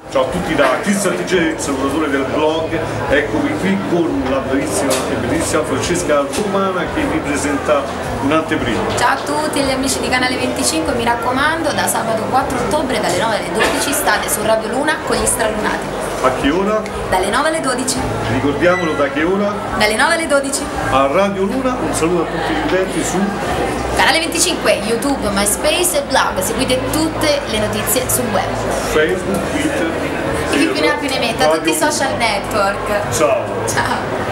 Ciao a tutti da Cristian TJ, lavoratore del blog. Eccomi qui con la bravissima e bellissima Francesca Romana che vi presenta un'anteprima. Ciao a tutti gli amici di Canale 25, mi raccomando, da sabato 4 ottobre dalle 9 alle 12 state su Radio Luna con gli Stralunati. A che ora? Dalle 9 alle 12. Ricordiamolo, da che ora? Dalle 9 alle 12. A Radio Luna. Un saluto a tutti gli utenti su Canale 25, YouTube, MySpace e blog. Seguite tutte le notizie sul web. Facebook, Twitter. Chi più ne ha più ne metta, tutti i social network. Ciao. Ciao.